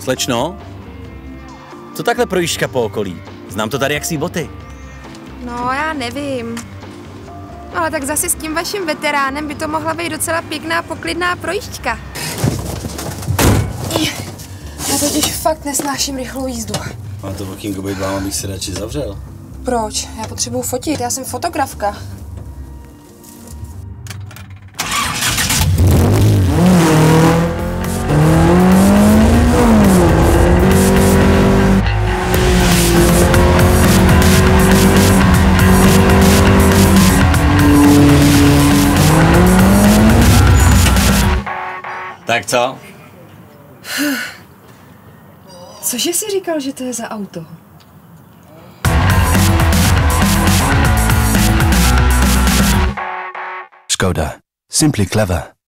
Slečno? Co takhle projížďka po okolí? Znám to tady jak svý boty. No, já nevím. Ale tak zase s tím vaším veteránem by to mohla být docela pěkná, poklidná projížďka. Já totiž fakt nesnáším rychlou jízdu. A to okýnko být vám, abych si radši zavřel. Proč? Já potřebuju fotit, já jsem fotografka. Tak co? Cože jsi říkal, že to je za auto? Škoda. Simply clever.